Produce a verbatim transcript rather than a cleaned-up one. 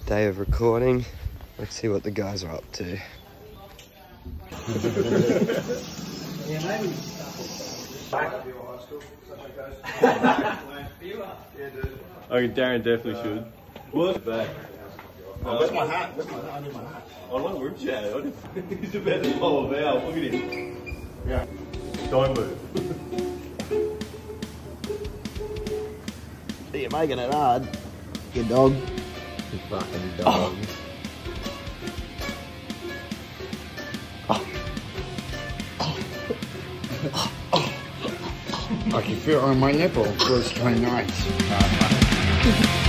Day of recording. Let's see what the guys are up to. I mean, Darren definitely should. What? Back. Oh, where's my hat? Where's my hat? I need my hat. I don't know, chat. He's about to blow a valve. Look at him. Yeah. Don't move. You're making it hard. You dog. You fucking dog. I can feel it on my nipple. It feels quite nice.